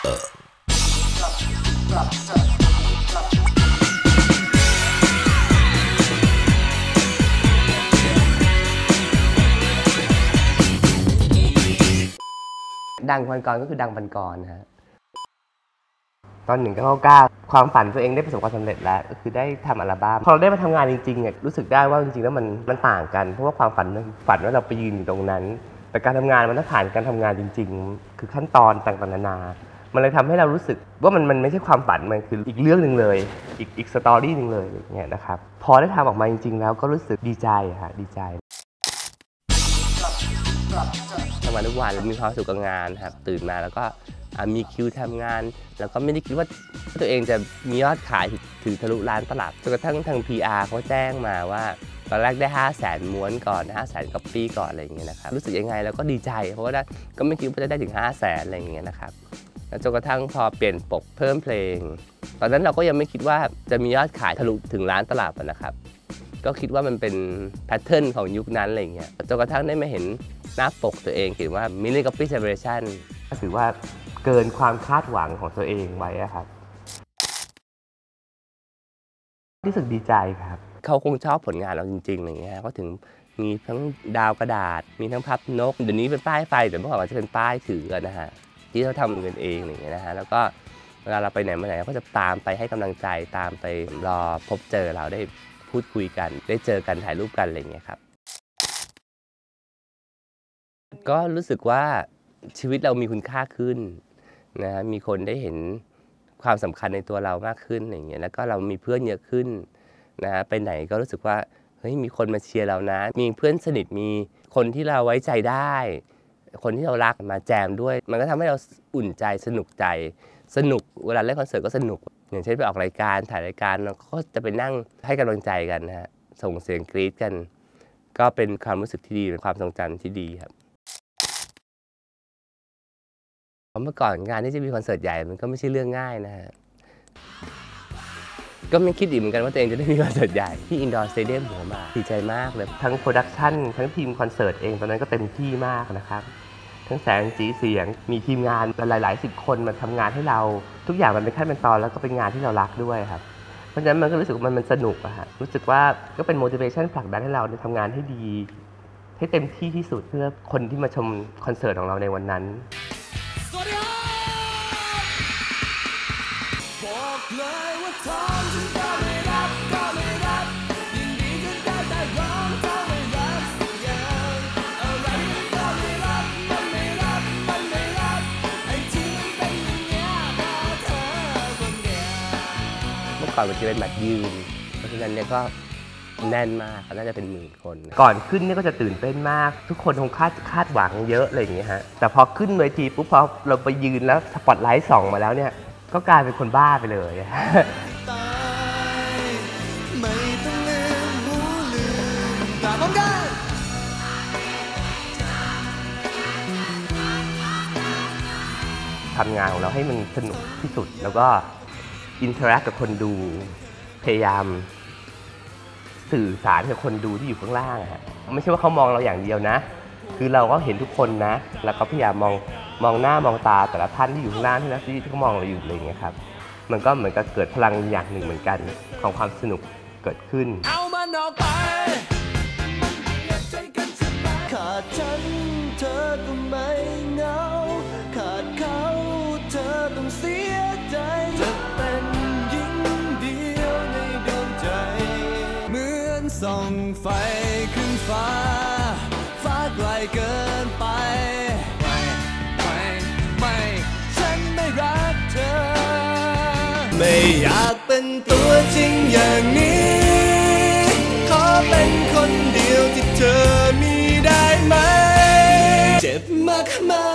ดังพันกรก็คือดังพันกรนะฮะตอน1999ความฝันตัวเองได้ประสบความสำเร็จแล้วก็คือได้ทำอัลบั้มพอเราได้มาทำงานจริงๆเนี่ยรู้สึกได้ว่าจริงๆแล้วมันต่างกันเพราะว่าความฝันว่าเราไปยืนอยู่ตรงนั้นแต่การทำงานมันต้องผ่านการทำงานจริงๆคือขั้นตอนต่างๆนานามันเลยทำให้เรารู้สึกว่ามันไม่ใช่ความฝันมันคืออีกเรื่องหนึ่งเลยอีกสตอรี่หนึ่งเลยอย่างเงี้ยนะครับพอได้ทำออกมาจริงๆแล้วก็รู้สึกดีใจค่ะดีใจทำงานทุกวันมีความสุขกับงานครับตื่นมาแล้วก็มีคิวทำงานแล้วก็ไม่ได้คิดว่าตัวเองจะมียอดขายถึงทะลุล้านตลับจนกระทั่งทาง PR เขาแจ้งมาว่าตอนแรกได้ 500,000 ม้วนก่อน 500,000 ก๊อปปี้ก่อนอะไรอย่างเงี้ยนะครับรู้สึกยังไงแล้วก็ดีใจเพราะว่าก็ไม่คิดว่าจะได้ถึง 500,000 อะไรอย่างเงี้ยนะครับแล้วจนกระทั่งพอเปลี่ยนปกเพิ่มเพลงตอนนั้นเราก็ยังไม่คิดว่าจะมียอดขายทะลุถึงล้านตลับนะครับก็คิดว่ามันเป็นแพทเทิร์นของยุคนั้นอะไรอย่างเงี้ยจนกระทั่งได้มาเห็นหน้าปกตัวเองเขียนว่า Million Copy Celebration ก็ถือว่าเกินความคาดหวังของตัวเองไว้ครับรู้สึกดีใจครับเขาคงชอบผลงานเราจริงๆอะไรอย่างเงี้ยเขาถึงมีทั้งดาวกระดาษมีทั้งพับนกเดี๋ยวนี้เป็นป้ายไฟแต่เมื่อก่อนมันจะเป็นป้ายถือนะฮะที่เขาทำกันเองอย่างเงี้ยนะฮะแล้วก็เวลาเราไปไหนมาไหนก็จะตามไปให้กำลังใจตามไปรอพบเจอเราได้พูดคุยกันได้เจอกันถ่ายรูปกันอะไรอย่างเงี้ยครับก็รู้สึกว่าชีวิตเรามีคุณค่าขึ้นนะมีคนได้เห็นความสำคัญในตัวเรามากขึ้นอย่างเงี้ยแล้วก็เรามีเพื่อนเยอะขึ้นนะไปไหนก็รู้สึกว่าเฮ้ยมีคนมาเชียร์เรานะมีเพื่อนสนิทมีคนที่เราไว้ใจได้คนที่เรารักมาแจมด้วยมันก็ทำให้เราอุ่นใจสนุกใจสนุกเวลาเล่นคอนเสิร์ตก็สนุกอย่างเช่นไปออกรายการถ่ายรายการเราก็จะไปนั่งให้กำลังใจกันนะฮะส่งเสียงกรี๊ดกันก็เป็นความรู้สึกที่ดีเป็นความทรงจำที่ดีครับเมื่อก่อนงานที่จะมีคอนเสิร์ตใหญ่มันก็ไม่ใช่เรื่องง่ายนะฮะก็ไม่คิดอีกเหมือนกันว่าตัวเองจะได้มีคอนเสิร์ตใหญ่ที่อินดอร์สเตเดียมหัวหมากดีใจมากเลยทั้งโปรดักชั่นทั้งทีมคอนเสิร์ตเองตอนนั้นก็เต็มที่มากนะครับทั้งแสงสีเสียงมีทีมงานหลายๆ10 คนมาทำงานให้เราทุกอย่างมันเป็นขั้นเป็นตอนแล้วก็เป็นงานที่เรารักด้วยครับเพราะฉะนั้นมันก็รู้สึกว่ามันสนุกอะฮะรู้สึกว่าก็เป็น motivation ผลักดันให้เราทำงานให้ดีให้เต็มที่ที่สุดเพื่อคนที่มาชมคอนเสิร์ตของเราในวันนั้นบอกเลยว่าทองฉันก็ไม่รับก็ไม่รับยินดีจนได้แต่ร้องถ้าไม่รับสักอย่างอะไรก็ไม่รับมันไม่รับมันไม่รับไอ้ที่มันเป็นอย่างเงี้ยเพราะเธอคนเดียวเมื่อก่อนมันจะเป็นแบบยืนเพราะฉะนั้นเนี่ยก็แน่นมากน่าจะเป็น10,000 คนก่อนขึ้นเนี่ยก็จะตื่นเต้นมากทุกคนคงคาดหวังเยอะอะไรอย่างเงี้ยฮะแต่พอขึ้นเวทีปุ๊บพอเราไปยืนแล้วสปอตไลท์ส่องมาแล้วเนี่ยก็กลายเป็นคนบ้าไปเลยทำงานของเราให้มันสนุกที่สุดแล้วก็อินเทอร์แอคกับคนดูพยายามสื่อสารกับคนดูที่อยู่ข้างล่างฮะไม่ใช่ว่าเขามองเราอย่างเดียวนะคือเราก็เห็นทุกคนนะแล้วก็พยายามมองหน้ามองตาแต่ละท่านที่อยู่ข้างล่างที่เขามองเราอยู่อะไรอย่างเงี้ยครับมันก็เหมือนกับเกิดพลังอย่างหนึ่งเหมือนกันของความสนุกเกิดขึ้นเอามันออกไปขาดฉันเธอก็ไม่เหงาขาดเขาเธอต้องเสียใจจะเป็นหญิงเดียวในดวงใจเหมือนส่องไฟขึ้นฟ้าไกลเกินไปไม่ฉันไม่รักเธอไม่อยากเป็นตัวจริงอย่างนี้ขอเป็นคนเดียวที่เธอมีได้ไหมเจ็บมาก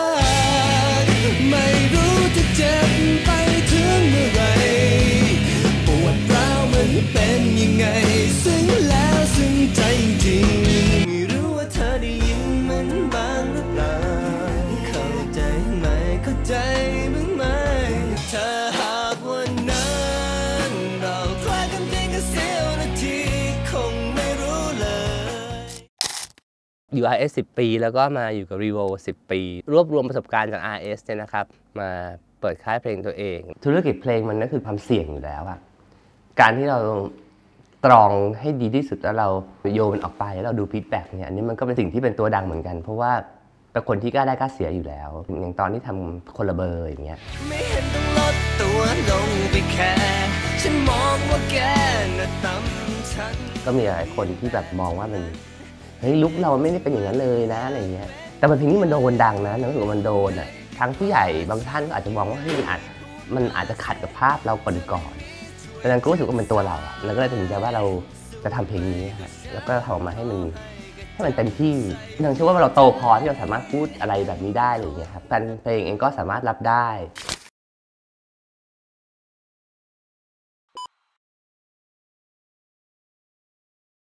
ไม่รู้จะเจ็บไปถึงเมื่อไรปวดร้าวมันเป็นยังไงซึ้งแล้วซึ้งใจจริงไม่รู้ว่าเธอได้ยินมันบ้างหรือเปล่าเข้าใจไหมเข้าใจบ้างไหมเธอหากวันนั้นเราคล้ายกันเพียงแค่เสี้ยวนาทีคงไม่รู้เลยอยู่ RS 10 ปีแล้วก็มาอยู่กับ Revo 10 ปีรวบรวมประสบการณ์จาก RS เนี่ยนะครับมาเปิดค่ายเพลงตัวเองธุรกิจเพลงมันก็คือความเสี่ยงอยู่แล้วอะการที่เราตรองให้ดีที่สุดแล้วเราโยนมันออกไปแล้วเราดูฟีดแบ็กเนี่ยอันนี้มันก็เป็นสิ่งที่เป็นตัวดังเหมือนกันเพราะว่าเป็นคนที่กล้าได้กล้าเสียอยู่แล้วอย่างตอนที่ทำคนละเบอร์อย่างเงี้ยไม่เห็นต้องลดตัวลงไปแค่ฉันมองว่าแกน่ะต่ำฉันก็มีหลายคนที่แบบมองว่ามันเฮ้ยลุคเราไม่ได้เป็นอย่างนั้นเลยนะอะไรเงี้ยแต่เพลงนี้มันโดนดังนะรู้สึกว่ามันโดนอ่ะทั้งผู้ใหญ่บางท่านก็อาจจะมองว่าเฮ้ยมันอาจจะขัดกับภาพเราก่อนดังนั้นก็รู้สึกว่ามันตัวเราอ่ะแล้วก็เลยตัดสินใจว่าเราจะทำเพลงนี้ฮะแล้วก็ทำออกมาให้มันเต็มที่เนื่องจากว่าเราโตพอที่เราสามารถพูดอะไรแบบนี้ได้อะไรอย่างเงี้ยครับแฟนเพลงเองก็สามารถรับได้